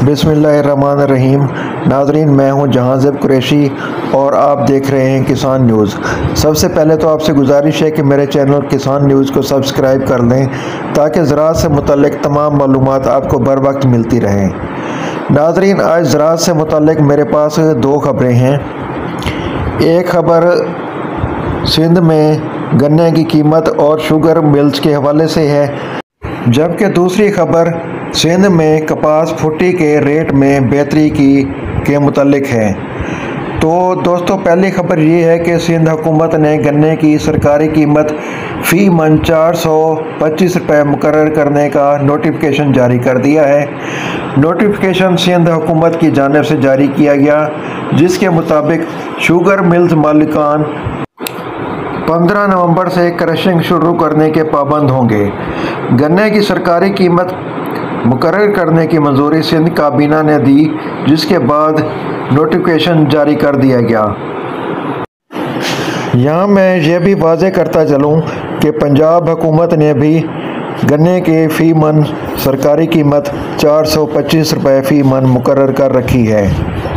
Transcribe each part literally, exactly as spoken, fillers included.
بسم اللہ الرحمن الرحیم۔ ناظرین، میں ہوں جہاں زیب قریشی اور آپ دیکھ رہے ہیں کسان نیوز۔ سب سے پہلے تو آپ سے گزارش ہے کہ میرے چینل کسان نیوز کو سبسکرائب کر لیں تاکہ زراعت سے متعلق تمام معلومات آپ کو بر وقت ملتی رہیں۔ ناظرین، آج زراعت سے متعلق میرے پاس دو خبریں ہیں۔ ایک خبر سندھ میں گنے کی قیمت اور شوگر ملز کے حوالے سے ہے، جبکہ دوسری خبر سندھ میں کپاس پھٹی کے ریٹ میں بہتری کی کے متعلق ہے۔ تو دوستو، پہلی خبر یہ ہے کہ سندھ حکومت نے گنے کی سرکاری قیمت فی من چار سو پچیس روپے مقرر کرنے کا نوٹیفیکیشن جاری کر دیا ہے۔ نوٹیفیکیشن سندھ حکومت کی جانب سے جاری کیا گیا، جس کے مطابق شوگر ملز مالکان پندرہ نومبر سے کرشنگ شروع کرنے کے پابند ہوں گے۔ گنے کی سرکاری قیمت مقرر کرنے کی منظوری سندھ کابینہ نے دی، جس کے بعد نوٹیفیکیشن جاری کر دیا گیا۔ یہاں میں یہ بھی واضح کرتا چلوں کہ پنجاب حکومت نے بھی گنے کے فی من سرکاری قیمت چار سو پچیس روپے فی من مقرر کر رکھی ہے۔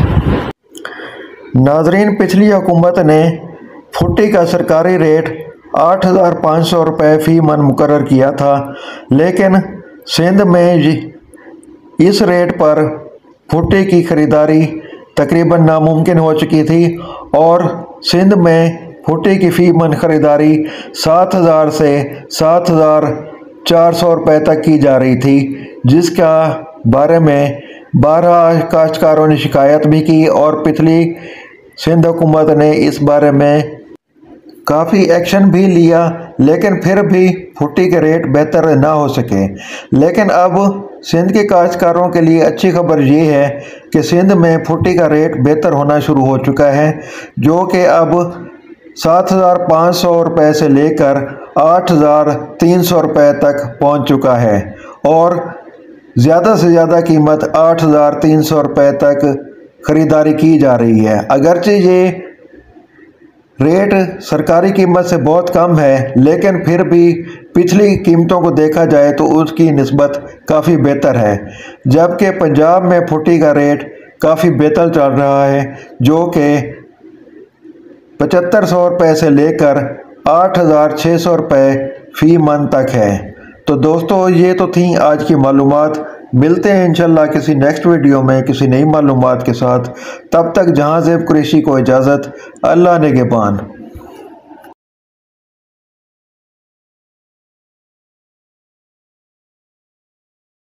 ناظرین، پچھلی حکومت نے پھٹی کا سرکاری ریٹ آٹھ ہزار پانچ سو روپے فی من مقرر کیا تھا، لیکن سندھ میں اس ریٹ پر پھٹی کی خریداری تقریباً ناممکن ہو چکی تھی اور سندھ میں پھٹی کی فی من خریداری سات ہزار سے سات ہزار چار سو روپے تک کی جا رہی تھی، جس کا بارے میں بارہ کاشتکاروں نے شکایت بھی کی اور پچھلی سندھ حکومت نے اس بارے میں کافی ایکشن بھی لیا، لیکن پھر بھی پھٹی کے ریٹ بہتر نہ ہو سکے۔ لیکن اب سندھ کے کاشتکاروں کے لیے اچھی خبر یہ ہے کہ سندھ میں پھٹی کا ریٹ بہتر ہونا شروع ہو چکا ہے، جو کہ اب سات ہزار پانچ سو روپے سے لے کر آٹھ ہزار تین سو روپے تک پہنچ چکا ہے اور زیادہ سے زیادہ قیمت آٹھ ہزار تین سو روپے تک خریداری کی جا رہی ہے۔ اگرچہ یہ ریٹ سرکاری قیمت سے بہت کم ہے، لیکن پھر بھی پچھلی قیمتوں کو دیکھا جائے تو اس کی نسبت کافی بہتر ہے، جبکہ پنجاب میں پھٹی کا ریٹ کافی بہتر چل رہا ہے، جو کہ پچہتر سو روپے سے لے کر آٹھ ہزار چھ سو روپے فی من تک ہے۔ تو دوستو، یہ تو تھیں آج کی معلومات۔ ملتے ہیں انشاءاللہ کسی نیکسٹ ویڈیو میں کسی نئی معلومات کے ساتھ۔ تب تک جہاں زیب قریشی کو اجازت۔ اللہ نگہبان۔